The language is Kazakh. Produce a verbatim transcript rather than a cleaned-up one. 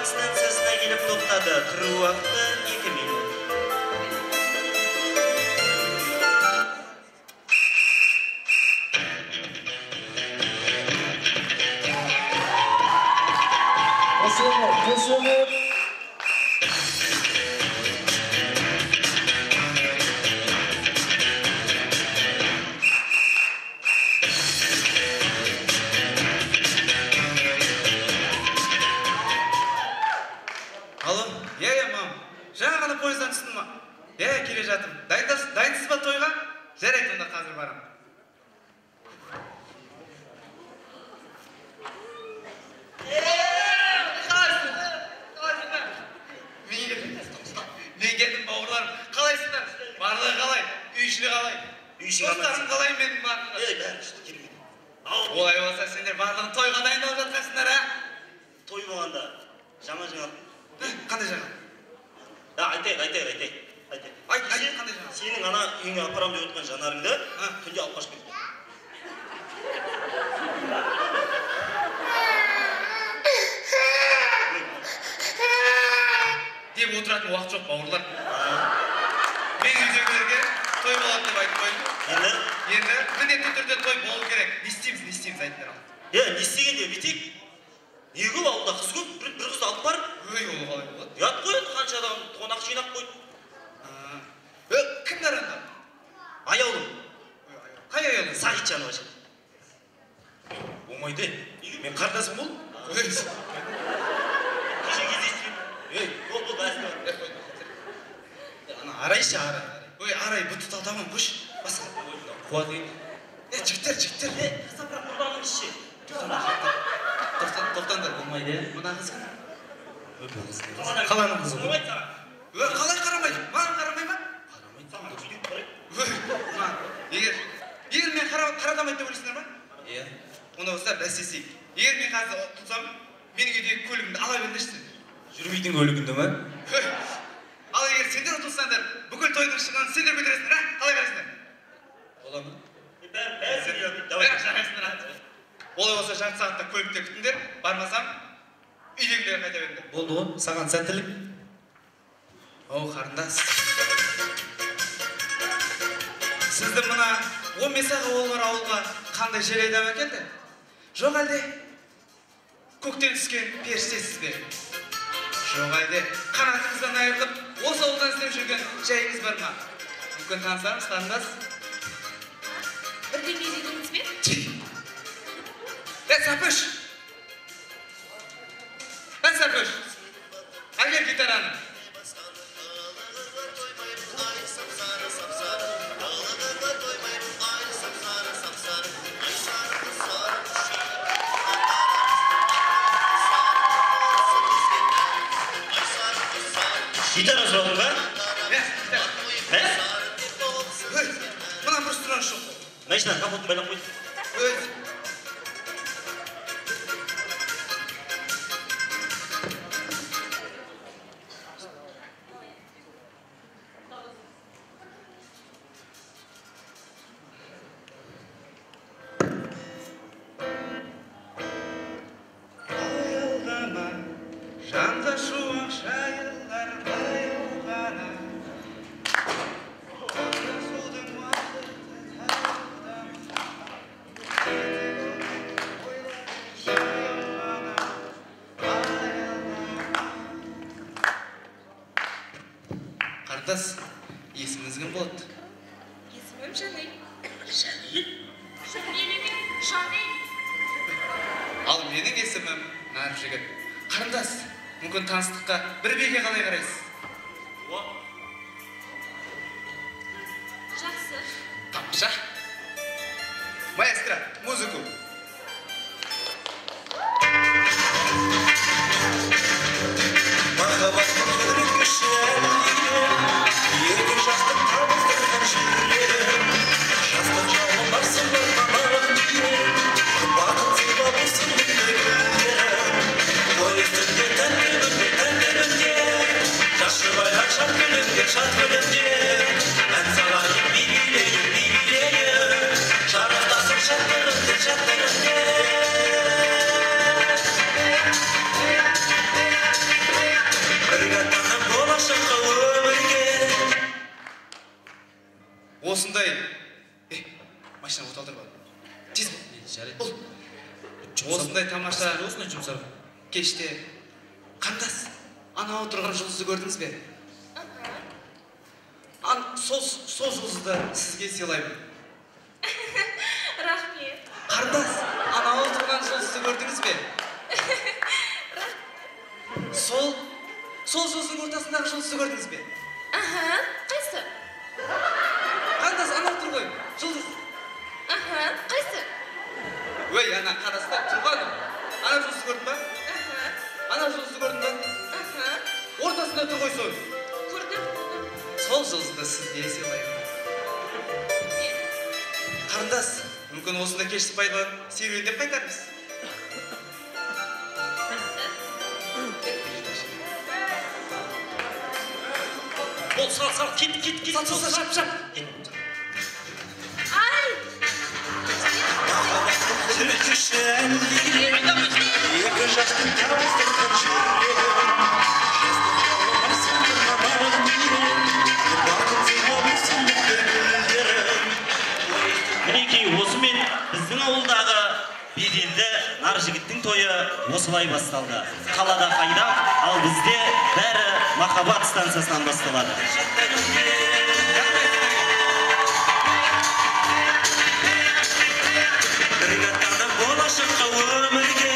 Автобан станциясына келіп тоқтады. Кіру уақыты екі минут. Қосылып. Алло, е, мам, жаңа ғана пойыздан түстім ма? Е, келе жатым. Дайынсыз ба тойға? Жарайды, онда қазір барам. Мен келдім, бауырларым. Қалайсыңдар? Барлығы қалай? Үйшілі қалай? Достарым қалай менің барлығы? Ей, бәрі ішті келмейді. Олай болса, сендер барлығын тойға дайындалып жатқансыңдар, а? Той болғанда жаңа жаңа. Қандай жаңа? Айтайық, айтайық, айтайық. Айт, айт, қандай жаңа? Сенің ана үйіңе апарам деп отқан жанарыңды түнде алып қашып кетті. Деп отыратын уақыт жоқ, бауырлар. Мен үйдегілерге той болады деп айтып қойдым. Енді? Енді міндетті түрде той болу керек. Не істейміз, не істейміз айттыр ал. Е, не істегенде бүйтейік? Не көп ауылда қыз көп, бір қызды алып бар. Өй, ол қалай болады? Ұят қойды, қанша адам қонақ жинап қойды. Ö, kimler anda? Ayağılım. Kay ayağılım? Sait canı başı. Omaydı. Ben kardeşim ol. Kişi gizli. Ey, bol bol ben sana. Ana arayış ara. Oy arayı bu tutal tamam kuş. Bas. Kuat değil. E çıktır çıktır. E kısa bırak kurbanın işi. Toftan toftan da olmaydı. Buna kız. Kalanın Kalanın kızı. Olmaydı sana. Ö kalay karamaydı. Bana karamaydı mı? Егер егер мен қарадамайды деп ойлайсыңдар ма? Иә. Онда болса бәсесейік. Егер мен қазір тұлсам, менің үйдегі көлігімді ала беріңдерші. Жүрмейтін көлігіңді ме? Ал егер сендер ұтылсаңдар, бүкіл тойдың шығынын сендер көтересіңдер, а? Қалай қарайсыңдар? Бола ма? Бәрі жарайсыңдар. Олай болса жарты сағатта көлікте күтіңдер, бармасам үйдегілерге қайта беріңдер. Болды ғой, саған сәттілік. Оу, қарындас. Сізді мына он бес аға олғар ауылға қандай жел айдап әкелді? Жоқ әлде көктен түскен періштесіз бе? Жоқ әлде қанатыңыздан айырылып, осы ауылдан істеп жүрген жайыңыз бар ма? Мүмкін танысамыз, қарындас? Бірдеңе дедіңіз бе? Ә, Сапыш! Ә, Сапыш! Әкел гитараны. Гитара сұрадың ба? Ә, гитара. Ә? Өй, мұнан бір сұраныс жоқ. Машинаның капотын байлап қойды. Өй. Аялдама, жанға шуақ шайылар баяу ғана. Судың уақыты таяудан. Жаяу ғана, аялдама. Қарындас, есіміңіз кім болады? Есімім Жанел. Жанел? Жанел емес, Жанел. Ал менің есімім Нарып жігіт. Қарындас, мүмкін таныстыққа бір беге қалай қарайсыз? Жақсы. Тамаша. Маэстро, музыку. Махаббаттың жүрекке шәліне, ерке жастық табыстырған жүрегім. Жастық жауын барсын бір маман дейін, бақыт сыйла болсын күнде күндерім. Той үстінде тәннебінде, тәннебінде, жашы байлар шат күлімде, шат күлімде. Ән салайын, би билейін, би билейін, жарықтасын шаттығымды, шаттығымды. болмаса осындай жұмсап. кеште қандас ана отырған жұлдызды көрдіңіз бе? Ан сол сол жұлдызды сізге сыйлаймын. Рахмет. Қандас ана отырған жұлдызды көрдіңіз бе? Сол сол жұлдыздың ортасындағы жұлдызды көрдіңіз бе? Аха, қайсы? Қандас ана тұр ғой, жұлдыз. Аха, қайсы? Өй, ана қараста тұрған. Ана жұлдызды көрдің ба? Аха, Ана жұлдызды көрдің ба? аха, Ортасында тұр ғой сол. көрдім. Сол жұлдызды сізге сыйлаймын. Қарындас, мүмкін осында кешті пайдаланып серуендеп қайтармыз. Бол, сал, сал, кет, кет, кет. Сал, сал, сал, шап, шап. Ай! Түркі шәлдеген екі жақтың табыстырған жерлерім жастық жауын сындырмаған менен бақыт сыйласын көңілдерім. Мінекей осымен біздің ауылдағы беделді нар жігіттің тойы осылай басталды. Қалада қайдам, ал бізде бәрі махаббат станциясынан басталады. Бригаданы болашаққа өмірге